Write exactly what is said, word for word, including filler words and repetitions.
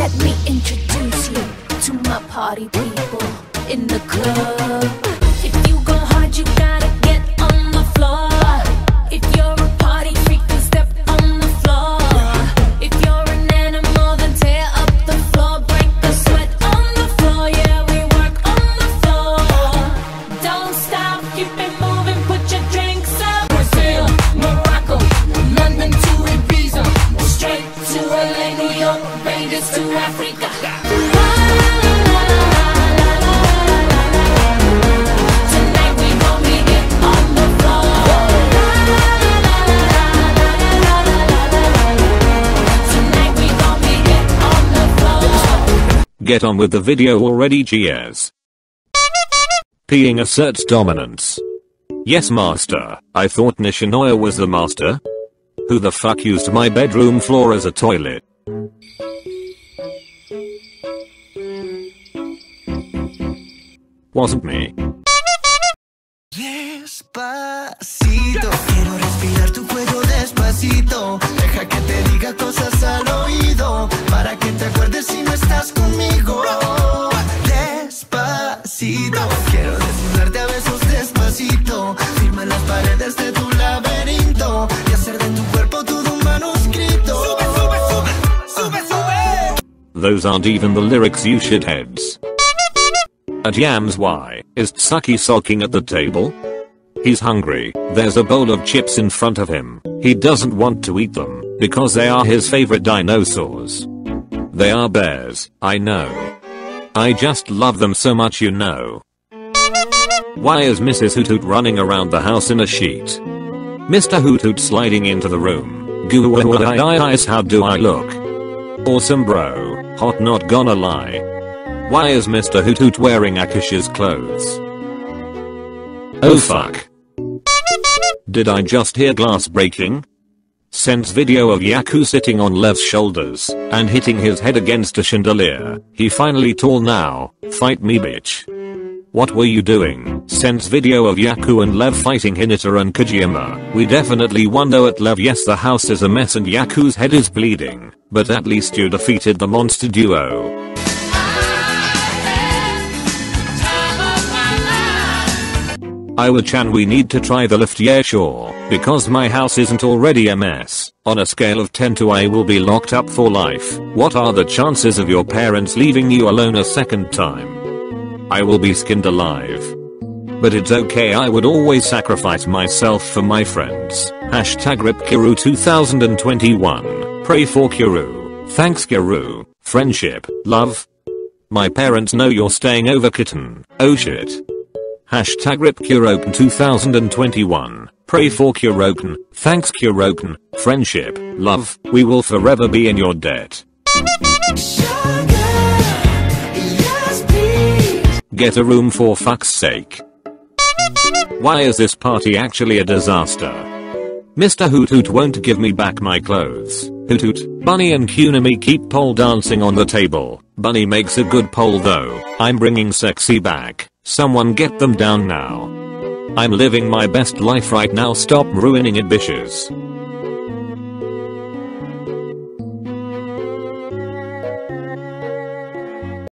Let me introduce you to my party people in the club. If you go hard, you gotta get on the floor. If you're a party freak, then step on the floor. If you're an animal, then tear up the floor. Break the sweat on the floor, yeah, we work on the floor. Don't stop, keep it moving, put your drinks up. Brazil, Morocco, London to Ibiza, straight to L A, New York, Vegas to Africa. Tonight we gon' be get on the floor. Tonight we gon' be get on the floor. Get on with the video already, G S. Peeing asserts dominance. Yes, master. I thought Nishinoya was the master. Who the fuck used my bedroom floor as a toilet? Wasn't me. Despacito, quiero respirar tu cuello despacito. Deja que te diga cosas al oído, para que te acuerdes si no estás conmigo. Despacito, quiero desnudarte a besos despacito. Firma las paredes de tu laberinto y hacer de tu cuerpo todo un manuscrito. Sube, sube, sube, sube, sube. Those aren't even the lyrics, you shitheads. At Yams, why is Tsuki sulking at the table? He's hungry. There's a bowl of chips in front of him. He doesn't want to eat them because they are his favorite dinosaurs. They are bears, I know. I just love them so much, you know. Why is Missus Hoot Hoot running around the house in a sheet? Mister Hoot Hoot sliding into the room. Goo eyes, how do I look? Awesome bro, hot not gonna lie. Why is Mister Hoot Hoot wearing Akash's clothes? Oh fuck. Did I just hear glass breaking? Sends video of Yaku sitting on Lev's shoulders and hitting his head against a chandelier. He finally tall now. Fight me, bitch. What were you doing? Sends video of Yaku and Lev fighting Hinata and Kojima. We definitely won though at Lev. Yes, the house is a mess and Yaku's head is bleeding, but at least you defeated the monster duo. Iwa-chan, we need to try the lift, yeah sure, because my house isn't already a mess. On a scale of ten to I will be locked up for life. What are the chances of your parents leaving you alone a second time? I will be skinned alive. But it's okay, I would always sacrifice myself for my friends. Hashtag RIP Kiru two thousand twenty-one. Pray for Kiru. Thanks Kiru. Friendship. Love. My parents know you're staying over, kitten. Oh shit. Hashtag RIP Kuroken two thousand twenty-one. Pray for Kuroken. Thanks Kuroken. Friendship. Love. We will forever be in your debt. Get a room for fuck's sake. Why is this party actually a disaster? Mister Hoot Hoot won't give me back my clothes. Hoot Hoot, Bunny and Kunami keep pole dancing on the table. Bunny makes a good pole though. I'm bringing sexy back. Someone get them down now. I'm living my best life right now, stop ruining it bitches.